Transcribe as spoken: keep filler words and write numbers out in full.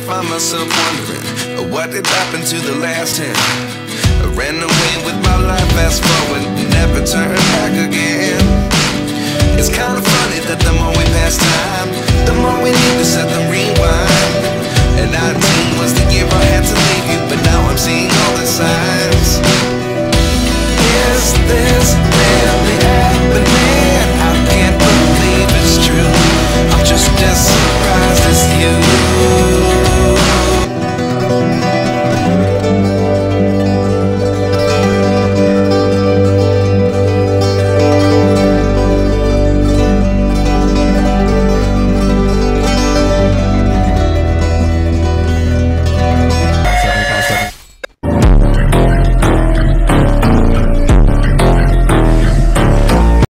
find myself wondering, uh, what did happen to the last him? I ran away with my life, fast forward, never turn back again. It's kinda funny that the more we pass time, the more we need to set the rewind.